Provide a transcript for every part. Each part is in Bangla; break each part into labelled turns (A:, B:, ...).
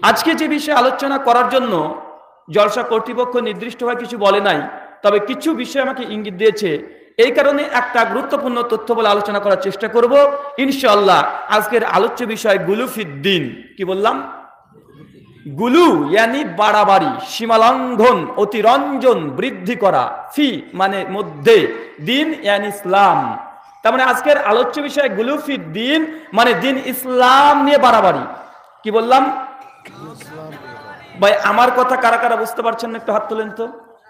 A: আজকে যে বিষয়ে আলোচনা করার জন্য জলসা কর্তৃপক্ষ নির্দিষ্টভাবে কিছু বলে নাই, তবে কিছু বিষয় আমাকে ইঙ্গিত দিয়েছে। এই কারণে একটা গুরুত্বপূর্ণ তথ্য বলে আলোচনা করার চেষ্টা করব ইনশাআল্লাহ। আজকের আলোচ্য বিষয় গুলুফিদ্দিন। কি বললাম? গুলু ইয়ানি বাড়াবাড়ি, সীমালঙ্ঘন, অতিরঞ্জন, বৃদ্ধি করা। ফি মানে মধ্যে, দিন ইয়ানি ইসলাম। তার মানে আজকের আলোচ্য বিষয় গুলুফিদ্দিন মানে দিন ইসলাম নিয়ে বাড়াবাড়ি। কি বললাম ভাই? আমার কথা কারা কারা বুঝতে পারছেন না একটু হাত তোলেন তো।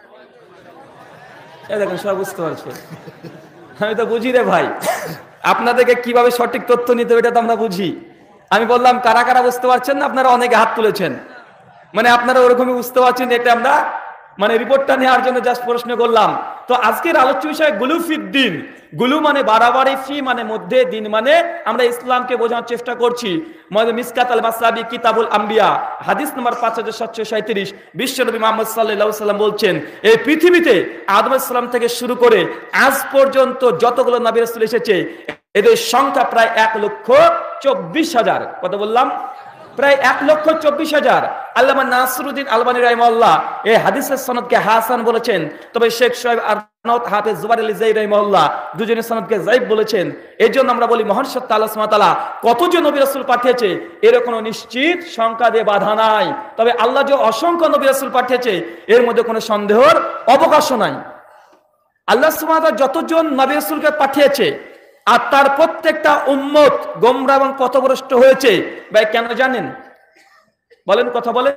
A: এই দেখেন সবাই বুঝতে পারছে। আমি তো বুঝি রে ভাই, আপনাদেরকে কিভাবে সঠিক তথ্য নিতে হবে এটা তো আমরা বুঝি। আমি বললাম কারা কারা বুঝতে পারছেন না, আপনারা অনেকে হাত তুলেছেন, মানে আপনারা ওরকমই বুঝতে পারছেন। এটা আমরা মানে রিপোর্টটা নেওয়ার জন্য জাস্ট প্রশ্ন করলাম। তো আজকের আলোচ্য বিষয় গুলুফিদ্দিন। গুলু মানে বাড়াবাড়ি, ফি মানে মধ্যে, দিন মানে আমরা ইসলামকে বোঝানোর চেষ্টা করছি। মিসকাত আল মাসাবি কিতাবুল আম্বিয়া হাদিস নম্বর 5737 বিশ্বনবী মুহাম্মদ সাল্লাল্লাহু আলাইহি ওয়াসাল্লাম বলছেন, এই পৃথিবীতে আদম আলাইহিস সালাম থেকে শুরু করে আজ পর্যন্ত যতগুলো নবী রাসূল এসেছে এদের সংখ্যা প্রায় 1,24,000। কত বললাম? প্রায় 1,24,000। আল্লামা নাসিরউদ্দিন আলবানী রাহিমাহুল্লাহ এই হাদিসের সনদকে হাসান বলেছেন, তবে শেখ শোয়েব আরনাউত হাফেজ জুবাইর আলী যায়ী রাহিমাহুল্লাহ দুজনের সনদকে যায়ীফ বলেছেন। এই জন্য আমরা বলি মহান সত্তা আল্লাহ সুবহানাহু ওয়া তাআলা কতজন নবী রাসূল পাঠিয়েছে এর কোনো নিশ্চিত সংখ্যা দিয়ে বাধা নাই। তবে আল্লাহ যে অসংখ্য নবী রাসূল পাঠিয়েছে এর মধ্যে কোনো সন্দেহের অবকাশ নাই। আল্লাহ সুবহানাহু ওয়া তাআলা যতজন নবী রাসূলকে পাঠিয়েছে আর তার প্রত্যেকটা উম্মত গোমরাহ এবং পথভ্রষ্ট হয়েছে, ভাই কেন জানেন? বলেন, কথা বলেন।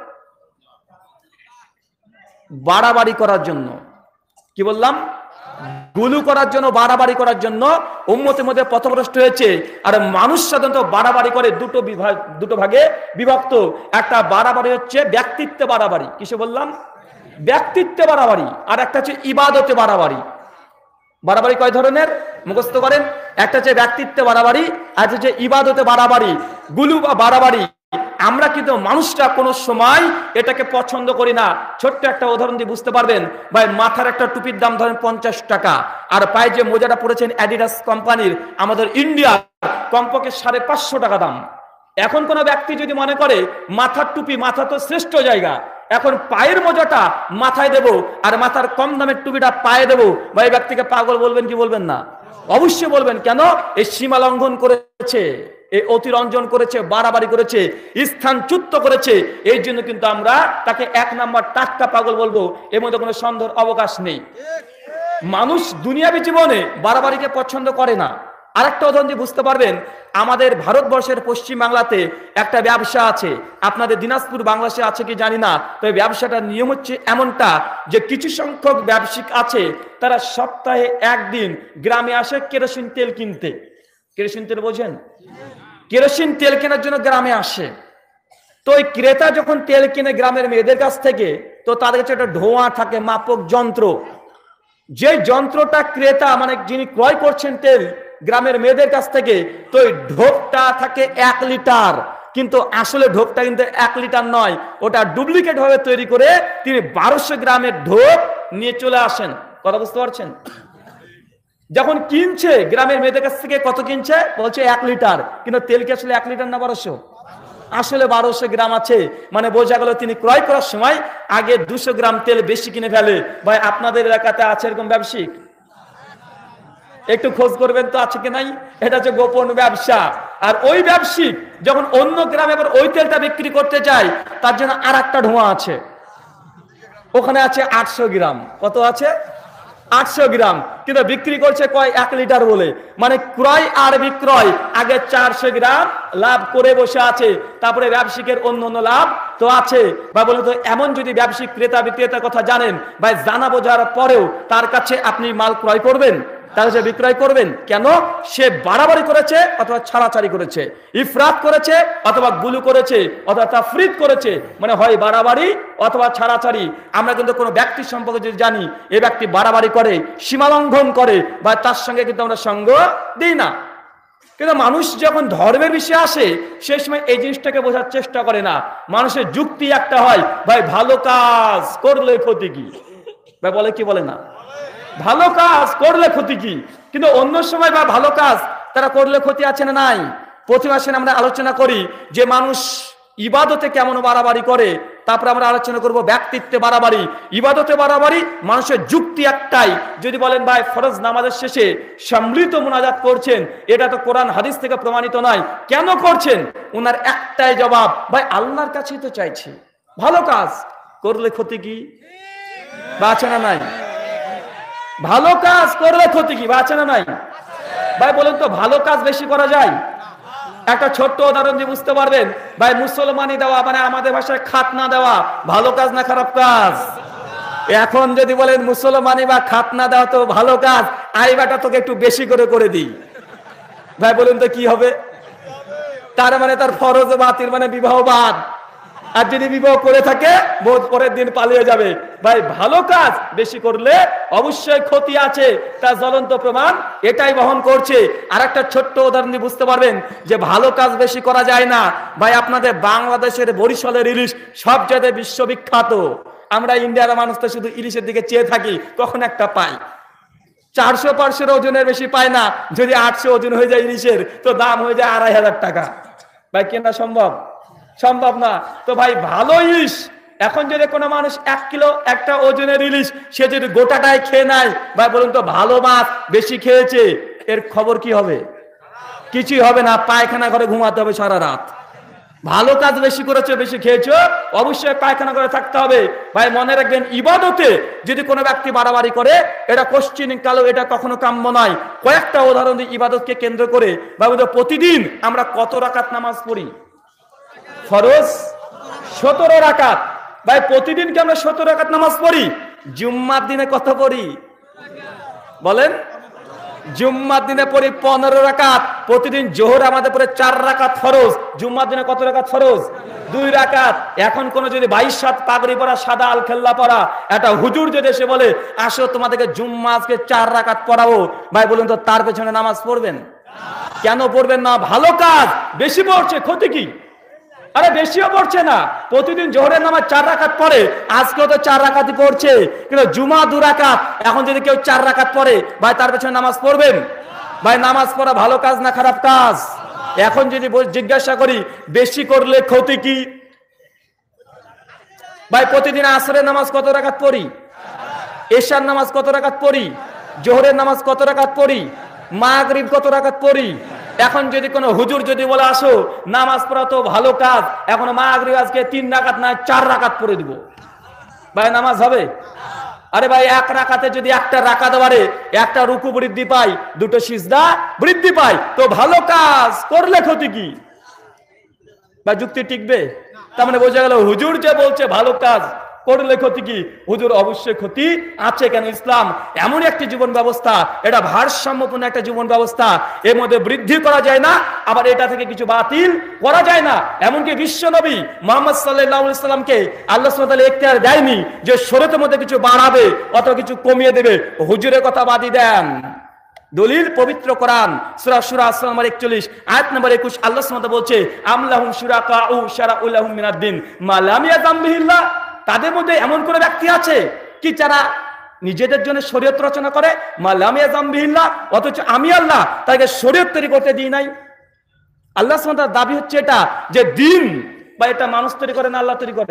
A: বাড়াবাড়ি করার জন্য। কি বললাম? গুলু করার জন্য, বাড়াবাড়ি করার জন্য উম্মতের মধ্যে পথভ্রষ্ট হয়েছে। আর মানুষ সাধারণত বাড়াবাড়ি করে দুটো ভাগে বিভক্ত। একটা বাড়াবাড়ি হচ্ছে ব্যক্তিত্ব বাড়াবাড়ি। কিসে বললাম? ব্যক্তিত্ব বাড়াবাড়ি। আর একটা হচ্ছে ইবাদতে বাড়াবাড়ি। বাড়াবাড়ি কয় ধরনের মুখস্থ করেন? একটা হচ্ছে ব্যক্তিত্বে বাড়াবাড়ি, আর হচ্ছে ইবাদতে বাড়াবাড়ি। গুলু বা বাড়াবাড়ি আমরা কিন্তু মানুষটা কোনো সময় এটাকে পছন্দ করি না। ছোট্ট একটা উদাহরণ দিয়ে বুঝতে পারবেন। ভাই মাথার একটা টুপির দাম ধরেন 50 টাকা, আর পায়ে যে মোজাটা পরেছেন অ্যাডিডাস কোম্পানির, আমাদের ইন্ডিয়া, কমপক্ষে 550 টাকা দাম। এখন কোনো ব্যক্তি যদি মনে করে মাথার টুপি, মাথা তো শ্রেষ্ঠ জায়গা, এখন পায়ের মোজাটা মাথায় দেব আর মাথার কম দামের টুপিটা পায়ে দেব, ভাই ব্যক্তিকে পাগল বলবেন কি বলবেন না? অবশ্যই বলবেন। কেন? এই সীমা লঙ্ঘন করেছে, এই অতিরঞ্জন করেছে, বাড়াবাড়ি করেছে, স্থানচ্যুত করেছে। এই জন্য কিন্তু আমরা তাকে 1 নাম্বার টাটকা পাগল বলবো, এর মধ্যে কোনো সন্দেহের অবকাশ নেই। মানুষ দুনিয়াবী জীবনে বাড়াবাড়িকে পছন্দ করে না। আরেকটা উদাহরণ দিয়ে বুঝতে পারবেন। আমাদের ভারতবর্ষের পশ্চিম বাংলাতে একটা ব্যবসা আছে, আপনাদের দিনাজপুর বাংলাদেশে আছে কি জানি না, তবে ব্যবসাটার নিয়ম হচ্ছে এমনটা যে কিছু সংখ্যক ব্যবসায়িক আছে, তারা সপ্তাহে একদিন গ্রামে আসে কেরোসিন তেল কিনতে। কেরোসিন তেল বোঝেন? কেরোসিন তেল কেনার জন্য গ্রামে আসে। তো ওই ক্রেতা যখন তেল কিনে গ্রামের মেয়েদের কাছ থেকে, তো তাদের কাছে একটা ধোঁয়া থাকে, মাপক যন্ত্র। যে যন্ত্রটা ক্রেতা মানে যিনি ক্রয় করছেন তেল গ্রামের মেয়েদের কাছ থেকে, তো ওই ঢোপটা থাকে 1 লিটার, কিন্তু আসলে ঢোপটা কিন্তু 1 লিটার নয়, ওটা ডুপ্লিকেট ভাবে তৈরি করে তিনি 1200 গ্রামের ঢোপ নিয়ে চলে আসেন। কথা বুঝতে পারছেন? যখন কিনছে গ্রামের মেয়েদের কাছ থেকে, কত কিনছে? বলছে 1 লিটার, কিন্তু তেল কি আসলে 1 লিটার না 1200? আসলে 1200 গ্রাম আছে। মানে বোঝা গেল তিনি ক্রয় করার সময় আগে 200 গ্রাম তেল বেশি কিনে ফেলে। ভাই আপনাদের এলাকাতে আছে এরকম ব্যবসায়িক? একটু খোঁজ করবেন তো আছে কি নাই। এটা হচ্ছে গোপন ব্যবসা। আর ওই ব্যবসায়িক যখন অন্য গ্রামে আবার ওই তেলটা বিক্রি করতে যায়, তার জন্য আর একটা ধোঁয়া আছে, ওখানে আছে 800 গ্রাম। কত আছে? 800 গ্রাম, কিন্তু বিক্রি করছে কয় 1 লিটার বলে। মানে ক্রয় আর বিক্রয়, আগে 400 গ্রাম লাভ করে বসে আছে, তারপরে ব্যবসায়িকের অন্য অন্য লাভ তো আছে। বা বলে তো এমন যদি ব্যবসায়িক ক্রেতা বিক্রেতার কথা জানেন, ভাই জানা বোঝার পরেও তার কাছে আপনি মাল ক্রয় করবেন, তার কাছে বিক্রয় করবেন। কেন? সে বাড়াবাড়ি করেছে অথবা ছাড়াছাড়ি করেছে, ইফরাত করেছে অথবা গুলু করেছে অথবা তাফরিদ করেছে, মানে হয় বাড়াবাড়ি অথবা ছাড়াছাড়ি। আমরা কিন্তু কোনো ব্যক্তির সম্পর্কে যদি জানি এই ব্যক্তি বাড়াবাড়ি করে, সীমালঙ্ঘন করে, বা তার সঙ্গে কিন্তু আমরা সঙ্গ দিই না। কিন্তু মানুষ যখন ধর্মের বিষয়ে আসে সেই সময় এই জিনিসটাকে বোঝার চেষ্টা করে না। মানুষের যুক্তি একটা হয়, ভাই ভালো কাজ করলে ক্ষতি কি? ভাই বলে কি বলে না? ভালো কাজ করলে ক্ষতি কি? কিন্তু অন্য সময় বা ভালো কাজ তারা করলে ক্ষতি আছে না নাই? প্রতি মাসে আমরা আলোচনা করি যে মানুষ ইবাদতে কেমন বাড়াবাড়ি করে, তারপরে আমরা আলোচনা করব ব্যক্তিত্বে বাড়াবাড়ি, ইবাদতে বাড়াবাড়ি। মানুষের যুক্তি একটাই, যদি বলেন ভাই ফরজ নামাজের শেষে সম্মিলিত মুনাজাত করছেন, এটা তো কোরআন হাদিস থেকে প্রমাণিত নয়, কেন করছেন? ওনার একটাই জবাব, ভাই আল্লাহর কাছেই তো চাইছি। ভালো কাজ করলে ক্ষতি কি? বাঁচে না নাই? ভালো কাজ করলে ক্ষতি কি? বাঁচে না নাই? ভাই বলেন তো, ভালো কাজ বেশি করা যায়? একটা ছোট্ট উদাহরণ দিয়ে বুঝতে পারবেন। ভাই মুসলমানি দেওয়া মানে আমাদের ভাষায় খাতনা দেওয়া ভালো কাজ না খারাপ কাজ? এখন যদি বলেন মুসলমানি বা খাতনা দেওয়া তো ভালো কাজ, আইবাটা তোকে একটু বেশি করে করে দিই, ভাই বলুন তো কি হবে? তার মানে তার ফরজ বাতিল, মানে বিবাহ বাদ। আর যদি বিবাহ করে থাকে বহুত পরের দিন পালিয়ে যাবে। ভাই ভালো কাজ বেশি করলে অবশ্যই ক্ষতি আছে, তার জ্বলন্ত প্রমাণ এটাই বহন করছে। আর একটা ছোট্ট উদাহরণ দিয়ে বুঝতে পারবেন যে ভালো কাজ বেশি করা যায় না। ভাই আপনাদের বাংলাদেশের বরিশালের ইলিশ সব জায়গায় বিশ্ববিখ্যাত। আমরা ইন্ডিয়ার মানুষ তো শুধু ইলিশের দিকে চেয়ে থাকি, কখন একটা পাই। 400-500 ওজনের বেশি পায় না। যদি 800 ওজন হয়ে যায় ইলিশের, তো দাম হয়ে যায় 2500 টাকা। ভাই কেনা সম্ভব? সম্ভব না। তো ভাই ভালো ইলিশ, এখন যদি কোনো মানুষ 1 কিলো একটা ওজনের ইলিশ সে যদি গোটাটাই খেয়ে নেয়, ভাই বলুন তো ভালো মাছ বেশি খেয়েছে, এর খবর কি হবে? কিছুই হবে না, পায়খানা ঘরে ঘুমাতে হবে সারা রাত। ভালো কাজ বেশি করেছো, বেশি খেয়েছো, অবশ্যই পায়খানা করে থাকতে হবে। ভাই মনে রাখবেন, ইবাদতে যদি কোনো ব্যক্তি বাড়াবাড়ি করে, এটা কোশ্চিন কালো, এটা কখনো কাম্য নয়। কয়েকটা উদাহরণ দিই ইবাদতকে কেন্দ্র করে। ভাই প্রতিদিন আমরা কত রাকাত নামাজ পড়ি? ফরজ 17 রাকাত। ভাই প্রতিদিন কি আমরা 17 রাকাত নামাজ পড়ি? জুম্মার দিনে কত পড়ি বলেন? জুম্মার দিনে পড়ি 15 রাকাত। প্রতিদিন জোহর আমাদের পড়ে 4 রাকাত ফরজ। জুম্মার দিনে কত রাকাত ফরজ? 2 রাকাত। এখন কোন যদি 22 পাগড়ি পরা, সাদা আল খেল্লা পরা একটা হুজুর যদি এসে বলে আসো তোমাদেরকে জুম্মা আজকে 4 রাকাত পড়াবো, ভাই বলুন তো তার পেছনে নামাজ পড়বেন? কেন পড়বেন না? ভালো কাজ বেশি পড়ছে, ক্ষতি কি? আরে বেশিও পড়ছে না, প্রতিদিন জোহরের নামাজ 4 রাকাত পড়ে, আজকেও তো 4 রাকাতই পড়ছে, কিন্তু জুমা 2 রাকাত। এখন যদি কেউ 4 রাকাত পড়ে, ভাই তার পেছনে নামাজ পড়বেন? ভাই নামাজ পড়া ভালো কাজ না খারাপ কাজ? এখন যদি জিজ্ঞাসা করি বেশি করলে ক্ষতি কি? ভাই প্রতিদিন আসরের নামাজ কত রাকাত পড়ি? এশার নামাজ কত রাকাত পড়ি? জোহরের নামাজ কত রাকাত পড়ি? মাগরিব কত রাকাত পড়ি? এখন যদি কোনো হুজুর যদি বলে আসো নামাজ পড়া তো ভালো কাজ, এখন মাগরিব আজকে 3 রাকাত না 4 রাকাত পড়ে দিব, ভাই নামাজ হবে? আরে ভাই 1 রাকাতে যদি একটা রাকাত বাড়ে, একটা রুকু বৃদ্ধি পায়, 2টো সিজদা বৃদ্ধি পায়, তো ভালো কাজ করলে ক্ষতি কি? বা যুক্তি টিকবে? তার মানে বোঝা গেল হুজুর যে বলছে ভালো কাজ করলে ক্ষতি কি, হুজুর অবশ্যই ক্ষতি আছে। কেন? ইসলাম এমন একটি জীবন ব্যবস্থা, এটা ভারসাম্যপূর্ণ একটা জীবন ব্যবস্থা, এর মধ্যে বৃদ্ধি করা যায় না, আবার এটা থেকে কিছু বাতিল করা যায় না। এমনকি বিশ্ব নবী মুহাম্মদ সাল্লাল্লাহু আলাইহি সাল্লামকে আল্লাহ সুবহানাহু ওয়া তাআলা এখতিয়ার দেয়নি যে শরীয়তের মধ্যে কিছু বাড়াবে অথবা কিছু কমিয়ে দেবে। হুজুরের কথা বাদই দেন, দলিল পবিত্র কোরআন সূরা শুরা নম্বর 41 আয়াত নম্বর 21 আল্লাহ সুবহানাহু ওয়া তাআলা বলছে আমলাহুম শুরাকাউ শারাউ লাহুম মিনাদ-দ্বীন মা লাম ইয়াযাম বিহিল্লাহ। তাদের মধ্যে এমন কোন ব্যক্তি আছে কি যারা নিজেদের জন্য শরীয়ত রচনা করে, মা লাম ইয়াযাম বিহিল্লাহ, অথচ আমি আল্লাহ তাকে শরীয়ত তৈরি করতে দিই নাই। আল্লাহ সুবহানাহু ওয়া তাআলার দাবি হচ্ছে এটা যে দিন বা এটা মানুষ তৈরি করে না আল্লাহ তৈরি করে?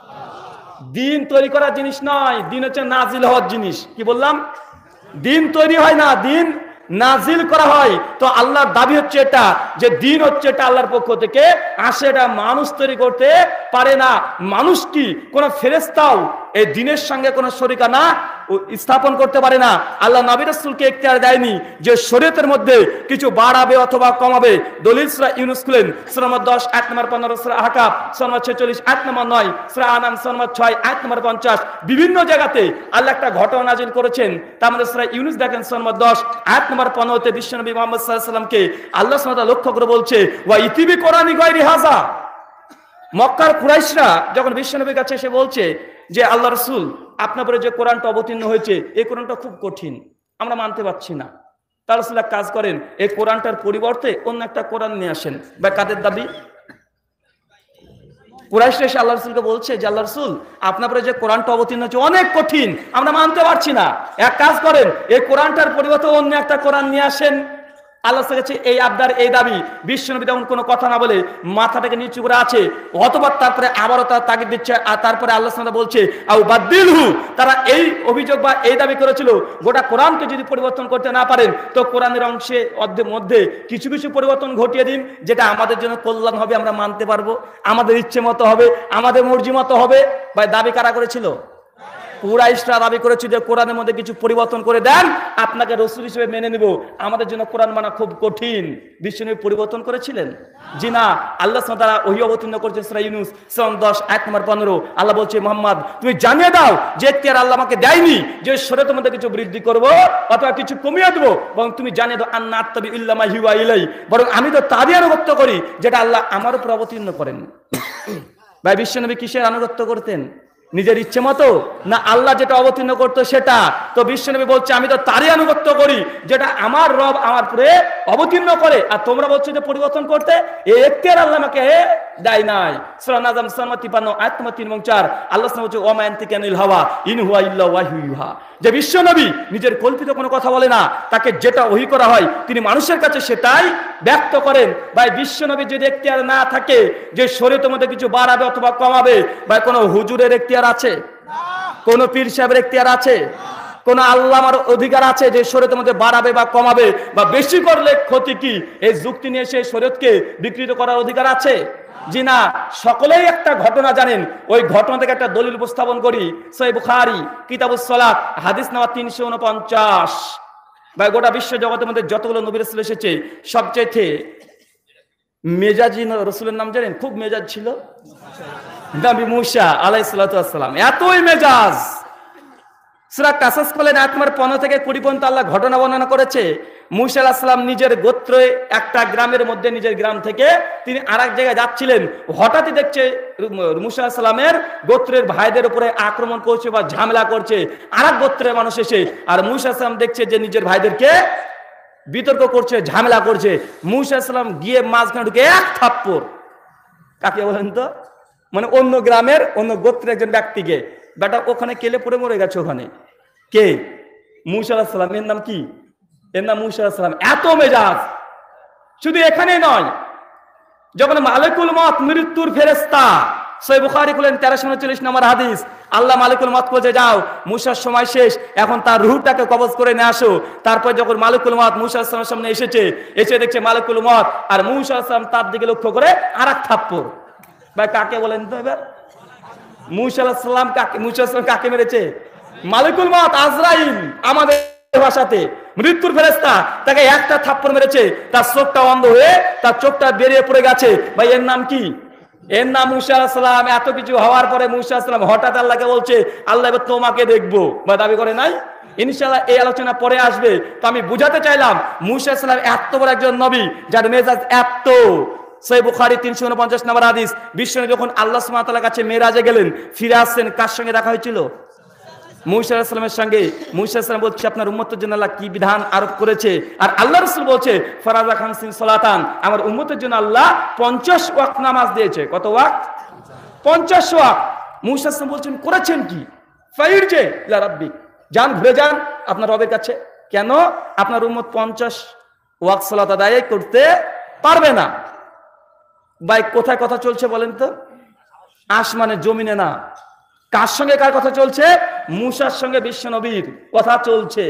A: দিন তৈরি করার জিনিস নয়, দিন হচ্ছে নাজিল হওয়ার জিনিস। কি বললাম? দিন তৈরি হয় না, দিন নাজিল করা হয়। তো আল্লাহর দাবি হচ্ছে এটা যে দিন হচ্ছে এটা আল্লাহর পক্ষ থেকে আসে, এটা মানুষ তৈরি করতে পারে না। মানুষ কি কোন ফেরেশতাও এই দিনের সঙ্গে কোন শরিকানা স্থাপন করতে পারে না। আল্লাহ নবী রাসূলকে এখতিয়ার দেয়নি যে শরীয়তের মধ্যে কিছু বাড়াবে অথবা কমাবে। দলিল সূরা ইউনূস খুলেন, সূরা নম্বর 10 আয়াত নম্বর 15, সূরা আহকাফ সূরা নম্বর 46 আয়াত নম্বর 9, সূরা আনাম সূরা নম্বর 6 আয়াত নম্বর 50। বিভিন্ন জায়গাতে আল্লাহ একটা ঘটনা নাযিল করেছেন। তার মধ্যে সূরা ইউনূস দেখেন সূরা নম্বর 10 আয়াত নম্বর 15 তে বিশ্বনবী মুহাম্মদ সাল্লাল্লাহু আলাইহি ওয়াসাল্লামকে আল্লাহ সুবহানাহু ওয়া তাআলা লক্ষ্য করে বলছে ওয়া ইতিবি কোরআনি গায়রি হাযা। মক্কার কুরাইশরা যখন বিশ্বনবীর কাছে এসে বলছে যে আল্লাহ রাসূল আপনার উপরে যে কোরআনটা অবতীর্ণ হয়েছে এই কোরআনটা খুব কঠিন, আমরা মানতে পারছি না। তাহলে রাসূল এক কাজ করেন, এই কোরআনটার পরিবর্তে অন্য একটা কোরআন নিয়ে আসেন। বা কাদের দাবি? কুরাইশরা এসে আল্লাহ রাসূলকে বলছে যে আল্লাহ রাসূল আপনার উপরে যে কোরআনটা অবতীর্ণ হয়েছে অনেক কঠিন, আমরা মানতে পারছি না, এক কাজ করেন এই কোরআনটার পরিবর্তে অন্য একটা কোরআন নিয়ে আসেন। আল্লাহর কাছে এই আবদার, এই দাবি। বিশ্বনবী তেমন কোনো কথা না বলে মাথাটাকে নিচু করে আছে। অতঃপর তারপরে আবারও তার তাগিদ দিচ্ছে, আর তারপরে আল্লাহ সুবহানাহু বলছে আও বাদদিলহু, তারা এই অভিযোগ বা এই দাবি করেছিল গোটা কোরআনকে যদি পরিবর্তন করতে না পারেন তো কোরআনের অংশে মধ্যে কিছু কিছু পরিবর্তন ঘটিয়ে দিন, যেটা আমাদের জন্য কল্যাণ হবে, আমরা মানতে পারবো, আমাদের ইচ্ছে মতো হবে, আমাদের মর্জি মতো হবে। ভাই দাবি কারা করেছিল? কুরাইশরা দাবি করেছিল যে কোরআনের মধ্যে কিছু পরিবর্তন করে দেন, আপনাকে রাসূল হিসেবে মেনে নিব, আমাদের জন্য কোরআন মানা খুব কঠিন। বিশ্বনবী পরিবর্তন করেছিলেন? জি না। আল্লাহ সুবহানাহু ওয়া তাআলা ওহী অবতীর্ণ করেছেন সূরা ইউনূস 10 আয়াত নম্বর 15। আল্লাহ বলছে, মুহাম্মদ তুমি জানিয়ে দাও যে এখতিয়ার আল্লাহ আমাকে দেয়নি যে শরীয়তের মধ্যে কিছু বৃদ্ধি করব অথবা কিছু কমিয়ে দেব, বরং তুমি জানিয়ে দাও আন্না আত্তাবি ইল্লা মা হিওয়া ইলাই, বরং আমি তো তারই আনুগত্য করি যেটা আল্লাহ আমার উপর অবতীর্ণ করেন। ভাই বিশ্বনবী কিসের আনুগত্য করতেন? নিজের ইচ্ছে মতো, না আল্লাহ যেটা অবতীর্ণ করতো সেটা? তো বিশ্বনবী বলছে আমি তো তারই আনুগত্য করি যেটা আমার রব আমার উপরে অবতীর্ণ করে, আর তোমরা বলছো যে পরিবর্তন করতে। এই এখতিয়ার আল্লাহ আমাকে দেয় নাই। সূরা নাজম 53 আয়াত নম্বর 3 এবং 4 আল্লাহ সুবহানাহু বলছে ওয়া মা ইয়ানতিকু আনিল হাওয়া ইন হুয়া ইল্লা ওয়াহয়ু ইউহা, যে বিশ্বনবী নিজের কল্পিত কোনো কথা বলে না, তাকে যেটা ওহী করা হয় তিনি মানুষের কাছে সেটাই ব্যক্ত করেন। ভাই বিশ্বনবী যদি এখতিয়ার না থাকে যে শরীয়তের মধ্যে কিছু বাড়াবে অথবা কমাবে, ভাই কোনো হুজুরের এখতিয়ার আছে? কোন পীর সাহেবের এখতিয়ার আছে? কোন আল্লামার অধিকার আছে যে শরীয়তের মধ্যে বাড়াবে বা কমাবে বা বেশি করলে ক্ষতি কি, এই যুক্তি নিয়ে সে শরীয়তকে বিকৃত করার অধিকার আছে? জি না। সকলেই একটা ঘটনা জানেন, ওই ঘটনা থেকে একটা দলিল উপস্থাপন করি। সহিহ বুখারী কিতাবুস সালাত হাদিস নাম্বার 349। ভাই গোটা বিশ্ব জগতের মধ্যে যতগুলো নবী রাসূল এসেছে সবচেয়ে মেজাজি রাসূলের নাম জানেন? খুব মেজাজ ছিল নবী মূসা আলাইহিস সালাতু ওয়াস সালাম, এতই মেজাজ। সূরা কাসাস বলেন আয়াত নম্বর 15 থেকে 20 পর্যন্ত আল্লাহ ঘটনা বর্ণনা করেছে। মূসা আলাইহিস সালাম নিজের গোত্রে একটা গ্রামের মধ্যে, নিজের গ্রাম থেকে তিনি আরেক জায়গায় যাচ্ছিলেন। হঠাৎই দেখছে মূসা আলাইহিস সালামের গোত্রের ভাইদের উপরে আক্রমণ করছে বা ঝামেলা করছে আরেক গোত্রের মানুষ এসে, আর মূসা আলাইহিস সালাম দেখছে যে নিজের ভাইদেরকে বিতর্ক করছে, ঝামেলা করছে। মূসা আলাইহিস সালাম গিয়ে মাঝখানে ঢুকে এক থাপ্পড়, কাকে বলেন তো? মানে অন্য গ্রামের অন্য গোত্রের একজন ব্যক্তিকে, বেটা ওখানে কেলে পড়ে মরে গেছে। ওখানে কে? মূসা আলাইহিস সালাম। এর নাম কি? এর নাম মূসা আলাইহিস সালাম। এত মেজাজ। শুধু এখানেই নয়, যখন মালিকুল মউত মৃত্যুর ফেরেশতা, সহিহ বুখারী খুলেন 1339 নম্বর হাদিস, আল্লাহ মালিকুল মউত বলে যাও মূসার সময় শেষ, এখন তার রূহটাকে কবজ করে নিয়ে আসো। তারপর যখন মালিকুল মউত মূসা আলাইহিস সালামের সামনে এসে দেখছে মালিকুল মউত, আর মূসা আলাইহিস সালাম তার দিকে লক্ষ্য করে আরেক থাপ্পড়। ভাই কাকে বলেন তো এবার? মূসা আলাইহিস সালাম কাকে মেরেছে? মালিকুল মউত, আজরাইল আমাদের ভাষাতে মৃত্যুর ফেরেশতা, তাকে একটা থাপ্পড় মেরেছে, তার চোখটা অন্ধ হয়ে তার চোখটা বেরিয়ে পড়ে গেছে। ভাই এর নাম কি? এর নাম মূসা আলাইহিস সালাম। এত কিছু হওয়ার পরে মূসা আলাইহিস সালাম হঠাৎ আল্লাহকে বলছে আল্লাহ এবার তোমাকে দেখবো, বা দাবি করে নাই। ইনশাআল্লাহ এই আলোচনা পরে আসবে। তো আমি বুঝাতে চাইলাম মূসা আলাইহিস সালাম এত বড় একজন নবী যার মেজাজ এত। সহিহ বুখারী 349 নম্বর হাদিস, বিশ্বনবী যখন আল্লাহ সুবহানাহু ওয়া তাআলার কাছে মেরাজে গেলেন, ফিরে আসছেন, কার সঙ্গে দেখা হয়েছিল? মূসা আলাইহিস সালামের সঙ্গে। মূসা আলাইহিস সালাম বলছে আপনার উম্মতের জন্য আল্লাহ কি বিধান আরোপ করেছে, আর আল্লাহ রাসূল বলছে ফারাজা খামসিন সালাতান, আমার উম্মতের জন্য আল্লাহ 50 ওয়াক্ত নামাজ দিয়েছে। কত ওয়াক্ত? 50 ওয়াক্ত। মূসা আলাইহিস সালাম বলছেন করেছেন কি? ফাইরজে ইলা রাব্বিক, যান ঘুরে যান আপনার রবের কাছে। কেন? আপনার উম্মত 50 ওয়াক্ত সালাত আদায় করতে পারবে না। ভাই কোথায় কথা চলছে বলেন তো? আসমানে জমিনে না। কার সঙ্গে কার কথা চলছে? মূসার সঙ্গে বিশ্বনবীর কথা চলছে।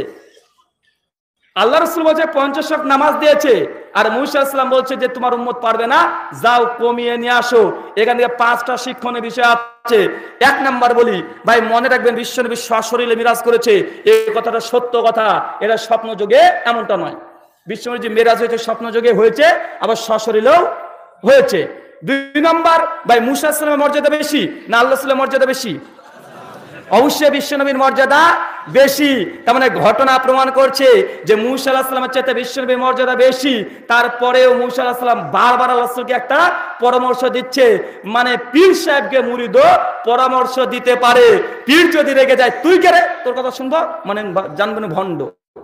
A: আল্লাহ রাসূল বলছে 50 ওয়াক্ত নামাজ দিয়েছে, আর মূসা আলাইহিস সালাম বলছে যে তোমার উম্মত পারবে না, যাও কমিয়ে নিয়ে আসো। এখান থেকে 5টা শিক্ষণীয় বিষয় আছে। 1 নাম্বার বলি, ভাই মনে রাখবেন বিশ্বনবী সশরীরে মিরাজ করেছে, এই কথাটা সত্য কথা, এটা স্বপ্ন যোগে এমনটা নয়। বিশ্বনবী যে মিরাজ হয়েছে স্বপ্ন যোগে হয়েছে, আবার সশরীরেও হয়েছে। 2 নাম্বার, ভাই মূসা আলাইহিস সালামের মর্যাদা বেশি না আল্লাহ রাসূলের মর্যাদা বেশি? অবশ্যই বিশ্বনবীর মর্যাদা বেশি। তার মানে ঘটনা প্রমাণ করছে যে মূসা আলাইহিস সালামের চাইতে বিশ্বনবীর মর্যাদা বেশি। তারপরেও মূসা আলাইহিস সালাম বারবার আল্লাহ রাসূলকে একটা পরামর্শ দিচ্ছে। মানে পীর সাহেবকে মুরিদও পরামর্শ দিতে পারে। পীর যদি রেগে যায়, তুই কে রে, তোর কথা শুনবো, মানে জানবেন ভণ্ড।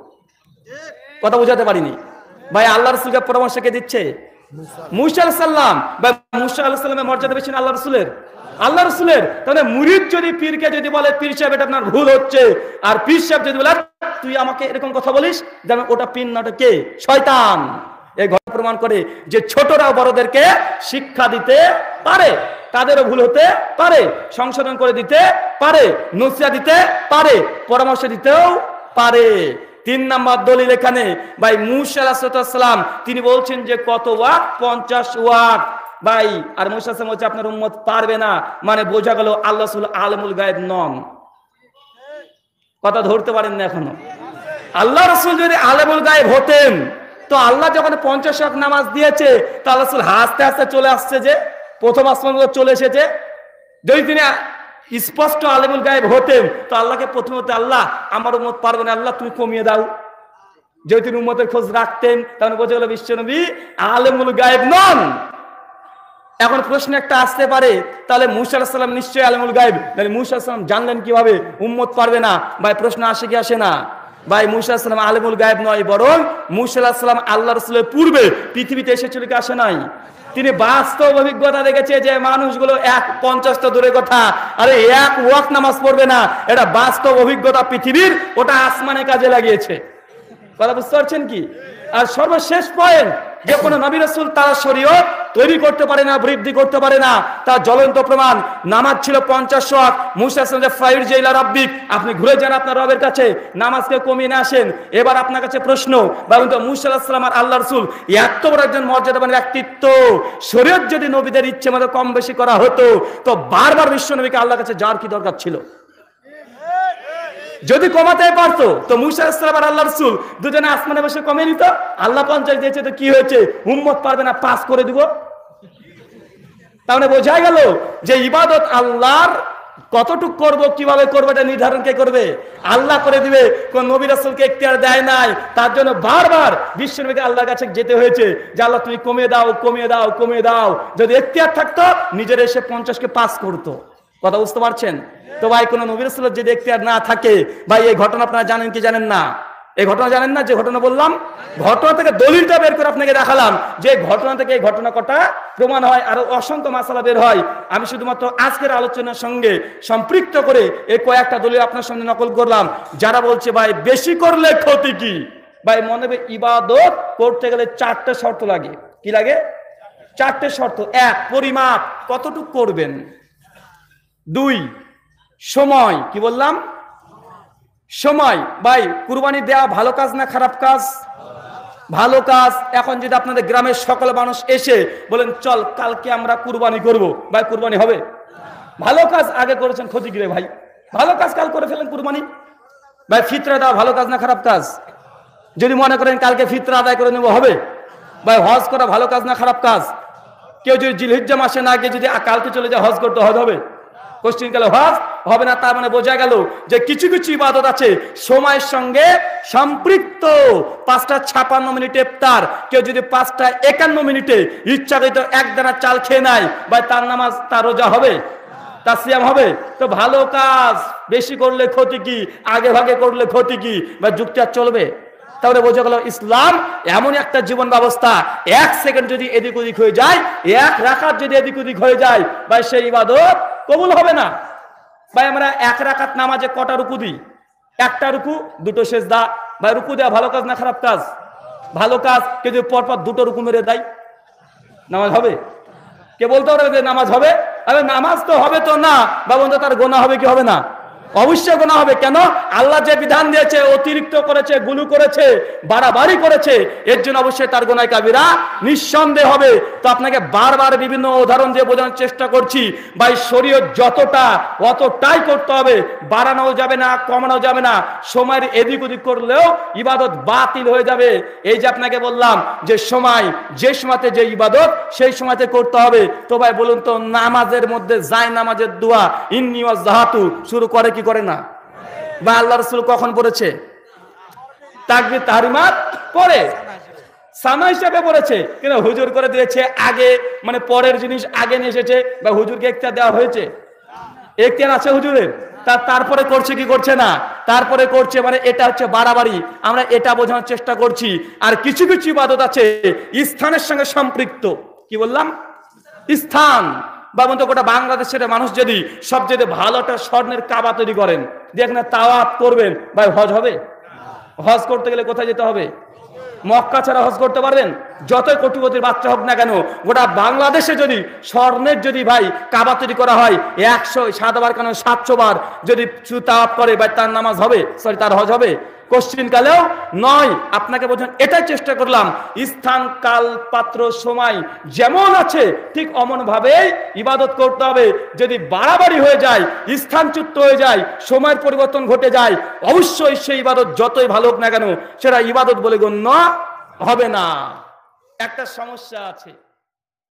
A: কথা বুঝাতে পারিনি ভাই। আল্লাহ রাসূলকে পরামর্শ কে দিচ্ছে? মূসা আলাইহিস সালাম। ভাই মূসা আলাইহিস সালামের মর্যাদা বেশি না আল্লাহ রাসূলের? আল্লাহ রাসূলের। তাহলে মুরিদ যদি পীরকে যদি বলে পীর সাহেব এটা আপনার ভুল হচ্ছে, আর পীর সাহেব যদি বলে তুই আমাকে এরকম কথা বলিস যেমন ওটা পিন নাটক কে শয়তান। এই ঘটনা প্রমাণ করে যে ছোটরাও বড়দেরকে শিক্ষা দিতে পারে, তাদেরও ভুল হতে পারে, সংশোধন করে দিতে পারে, নসিহত দিতে পারে, পরামর্শ দিতেও পারে। 3 নম্বর দলিল এখানে ভাই মূসা আলাইহিস সালাম তিনি বলছেন যে কত ওয়াট 50 ওয়াট ভাই। আর মূসা আলাইহিস সালাম বলছে আপনার উম্মত পারবে না, মানে বোঝা গেল আল্লাহ রাসূল আলেমুল গায়েব নন। কথা ধরতে পারেন না এখনো। আল্লাহ রাসূল যদি আলেমুল গায়েব হতেন তো আল্লাহ যখন 50 ওয়াক্ত নামাজ দিয়েছে তো আল্লাহ রাসূল হাসতে হাসতে চলে আসছে, যে প্রথম আসমান চলে এসেছে। যদি তিনি স্পষ্ট আলেমুল গায়েব হতেন তো আল্লাহকে প্রথমত আল্লাহ আমার উম্মত পারবে না, আল্লাহ তুমি কমিয়ে দাও। যদি তিনি উম্মতের খোঁজ রাখতেন তাহলে বোঝা গেল বিশ্বনবী আলেমুল গায়েব নন। এখন প্রশ্ন একটা আসতে পারে তাহলে মূসা আলাইহিস সালাম নিশ্চয়ই আলেমুল গায়েব, তাহলে মূসা আলাইহিস সালাম জানলেন কিভাবে উম্মত পারবে না? ভাই প্রশ্ন আসে কি আসে না? ভাই মূসা আলাইহিস সালাম আলেমুল গায়েব নয়, বরং মূসা আলাইহিস সালাম আল্লাহ রাসূলের পূর্বে পৃথিবীতে এসেছিল কি আসে নাই? তিনি বাস্তব অভিজ্ঞতা দেখেছে যে মানুষগুলো 50টা দূরের কথা, আরে 1 ওয়াক্ত নামাজ পড়বে না, এটা বাস্তব অভিজ্ঞতা পৃথিবীর, ওটা আসমানে কাজে লাগিয়েছে। কথা বুঝতে পারছেন কি? আর সর্বশেষ পয়েন্ট, যে কোনো নবী রাসূল তারা শরীয়ত তৈরি করতে পারে না, বৃদ্ধি করতে পারে না, তার জ্বলন্ত প্রমাণ নামাজ ছিল 50 ওয়াক্ত। মূসা আলাইহিস সালাম ফাইর জাইলা রাব্বিক, আপনি ঘুরে যান আপনার রবের কাছে, নামাজকে কমিয়ে না আসেন। এবার আপনার কাছে প্রশ্ন, বলুন তো মূসা আলাইহিস সালাম আর আল্লাহ রাসূল এত বড় একজন মর্যাদাবান ব্যক্তিত্ব, শরীয়ত যদি নবীদের ইচ্ছে মতো কম বেশি করা হতো তো বারবার বিশ্ব নবীকে আল্লাহর কাছে যাওয়ার কি দরকার ছিল? যদি কমাতে পারতো তো মূসা আলাইহিস সালাম আর আল্লাহ রাসূল দুজনে আসমানে বসে কমিয়ে নিত। আল্লাহ 50 দিয়েছে তো কি হয়েছে, উম্মত পারবে না, পাস করে দিব। তাহলে বোঝা গেল যে ইবাদত আল্লাহর কতটুকু করব, কিভাবে করবো, এটা নির্ধারণ কে করবে? আল্লাহ করে দিবে। কোন নবী রাসূলকে এখতিয়ার দেয় নাই, তার জন্য বারবার বিশ্বনবীকে আল্লাহর কাছে যেতে হয়েছে যে আল্লাহ তুমি কমিয়ে দাও, কমিয়ে দাও, কমিয়ে দাও। যদি এখতিয়ার থাকতো নিজের এসে 50কে পাস করতো। কথা বুঝতে পারছেন তো? ভাই কোন নবী রাসূলের যদি এখতিয়ার না থাকে, ভাই এই ঘটনা আপনারা জানেন কি জানেন না? এই ঘটনা জানেন না? যে ঘটনা বললাম, ঘটনা থেকে দলিলটা বের করে আপনাকে দেখালাম যে ঘটনা থেকে এই ঘটনা কটা প্রমাণ হয়, আর অসংখ্য মাসালা বের হয়। আমি শুধুমাত্র আজকের আলোচনার সঙ্গে সম্পৃক্ত করে এই কয়েকটা দলিল আপনার সামনে নকল করলাম। যারা বলছে ভাই বেশি করলে ক্ষতি কি, ভাই মনে হবে ইবাদত করতে গেলে 4টে শর্ত লাগে। কি লাগে? 4টে শর্ত। 1 পরিমাপ, কতটুকু করবেন। 2 সময়, কি বললাম? সময়। ভাই কুরবানি দেয়া ভালো কাজ না খারাপ কাজ? ভালো কাজ। এখন যদি আপনাদের গ্রামের সকল মানুষ এসে বলেন চল কালকে আমরা কুরবানি করব, ভাই কুরবানি হবে? ভালো কাজ আগে করেছেন, ক্ষতি কি রে ভাই? ভালো কাজ কাল করে ফেলেন কুরবানি। ভাই ফিতরা দেওয়া ভালো কাজ না খারাপ কাজ? যদি মনে করেন কালকে ফিতরা আদায় করে নেব, হবে? ভাই হজ করা ভালো কাজ না খারাপ কাজ? কেউ যদি জিলহিজ্জা মাসে না গিয়ে যদি কালকে চলে যায় হজ করতে, হজ হবে? কোশ্চিন গেল হজ হবে না। তার মানে বোঝা গেল যে কিছু কিছু ইবাদত আছে সময়ের সঙ্গে সম্পৃক্ত। 5টা 56 মিনিটে ইফতার, কেউ যদি 5টা 51 মিনিটে ইচ্ছাকৃত এক দানা চাল খেয়ে নেয়, ভাই তার নামাজ, তার রোজা হবে? তার সিয়াম হবে? তো ভালো কাজ বেশি করলে ক্ষতি কি, আগে ভাগে করলে ক্ষতি কি? বা যুক্তি আর চলবে? তাহলে বোঝা গেল ইসলাম এমন একটা জীবন ব্যবস্থা, 1 সেকেন্ড যদি এদিক ওদিক হয়ে যায়, 1 রাকাত যদি এদিক ওদিক হয়ে যায়, ভাই সেই ইবাদত কবুল হবে না। ভাই আমরা 1 রাকাত নামাজে কটা রুকু দিই? 1টা রুকু, 2টো সেজদা। ভাই রুকু দেওয়া ভালো কাজ না খারাপ কাজ? ভালো কাজ। কেউ যদি পরপর 2টো রুকু মেরে দেয়, নামাজ হবে? কে বলতে পারবে যে নামাজ হবে? আরে নামাজ তো হবে তো না, বা বন্ধু তার গোনা হবে কি হবে না? অবশ্যই গোনা হবে। কেন? আল্লাহ যে বিধান দিয়েছে, অতিরিক্ত করেছে, গুলু করেছে, বাড়াবাড়ি করেছে, এর জন্য অবশ্যই তার গোনায় কাবিরা নিঃসন্দেহ হবে। তো আপনাকে বারবার বিভিন্ন উদাহরণ দিয়ে বোঝানোর চেষ্টা করছি, ভাই শরীয়ত যতটা অতটাই করতে হবে, বাড়ানো যাবে না, কমানো যাবে না। সময়ের এদিক ওদিক করলেও ইবাদত বাতিল হয়ে যাবে। এই যে আপনাকে বললাম যে সময়, যে সময়তে যে ইবাদত সেই সময়তে করতে হবে। তো ভাই বলুন তো নামাজের মধ্যে যায় নামাজের দোয়া ইন্নী ওয়াজহাতু শুরু করে কি করে না? বা আল্লাহ রাসূল কখন পড়েছে? তাকবীর তাহরিমাত পড়ে সানা হিসেবে পড়েছে, কিন্তু হুজুর করে দিয়েছে আগে, মানে পরের জিনিস আগে নিয়ে এসেছে। বা হুজুরকে এখতিয়ার দেওয়া হয়েছে? এখতিয়ার আছে হুজুরের, তারপরে করছে কি করছে না? তারপরে করছে, মানে এটা হচ্ছে বাড়াবাড়ি। আমরা এটা বোঝানোর চেষ্টা করছি। আর কিছু কিছু ইবাদত আছে স্থানের সঙ্গে সম্পৃক্ত। কি বললাম? স্থান। বা বলতো গোটা বাংলাদেশের মানুষ যদি সবচেয়ে ভালো একটা স্বর্ণের কাবা তৈরি করেন, দিয়ে এখানে তাওয়াফ করবেন, ভাই হজ হবে? হজ করতে গেলে কোথায় যেতে হবে? মক্কা ছাড়া হজ করতে পারবেন? যতই কোটিপতির বাচ্চা হোক না কেন, গোটা বাংলাদেশে যদি স্বর্ণের যদি ভাই কাবা তৈরি করা হয় 107 বার কেন 700 বার যদি তাওয়াফ করে ভাই, তার নামাজ হবে? সরি, তার হজ হবে? কোশ্চিন কালেও নয়। আপনাকে বলছেন, এটাই চেষ্টা করলাম, স্থান কাল পাত্র সময় যেমন আছে ঠিক অমন ভাবেই ইবাদত করতে হবে। যদি বাড়াবাড়ি হয়ে যায়, স্থানচ্যুত হয়ে যায়, সময়ের পরিবর্তন ঘটে যায়, অবশ্যই সেই ইবাদত যতই ভালো হোক না কেন সেটা ইবাদত বলে গণ্য হবে না। একটা সমস্যা আছে।